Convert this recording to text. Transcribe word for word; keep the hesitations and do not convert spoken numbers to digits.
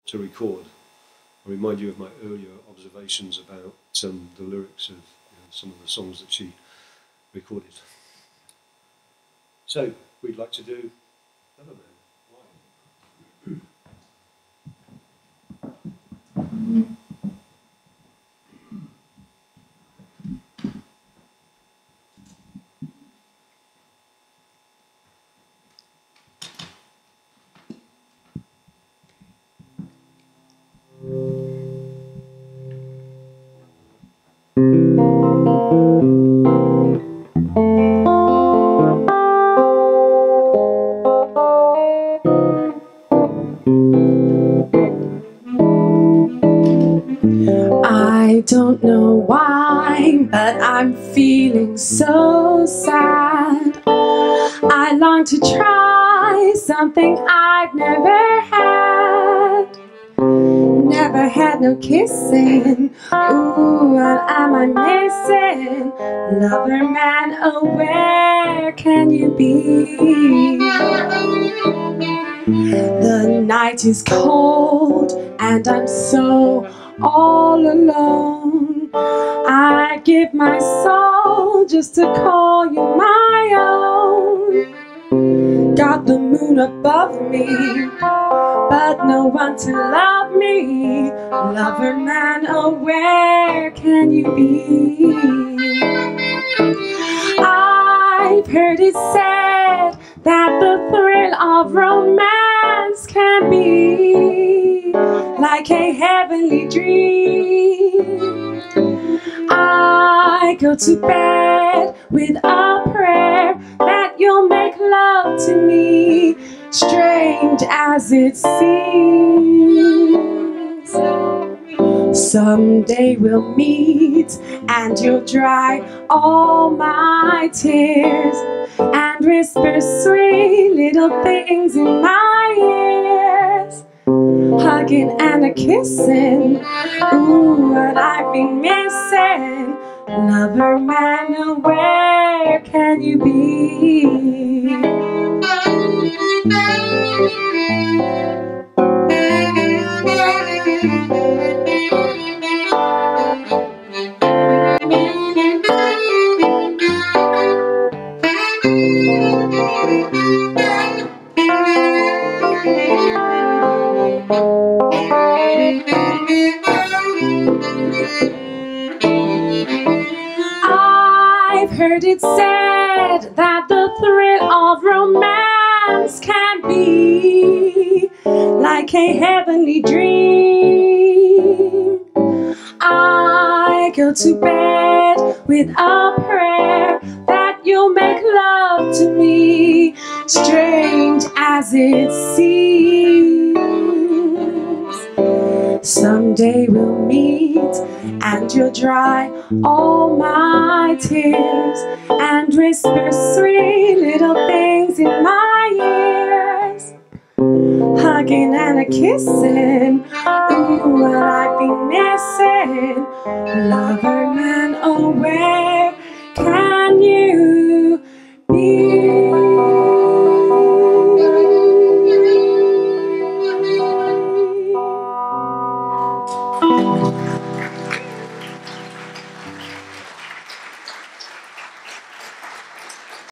to record. I remind you of my earlier observations about um, the lyrics of you know, some of the songs that she recorded. So, we'd like to do Another Man. Why? I don't know why, but I'm feeling so sad. I long to try something I've never had. Never had no kissing. Ooh, what am I missing? Lover man, oh, where can you be? The night is cold and I'm so all alone. I give my soul just to call you my own. Got the moon above me, but no one to love me. Lover man, oh, where can you be? I've heard it said that the thrill of romance can be like a heavenly dream. I go to bed with a prayer that you'll make love to me, strange as it seems. Someday we'll meet and you'll dry all my tears and whisper sweet little things in my ears. Hugging and a kissing, ooh, what I've been missing. Lover man, oh, where can you be? I've heard it said that the thrill of romance can be like a heavenly dream. I go to bed with a prayer that you'll make love to me, strange as it seems. Someday we'll meet and you'll dry all my tears and whisper sweet little things in my ears. Hugging and a kissing, ooh, what I've been missing. Lover man, oh, where can you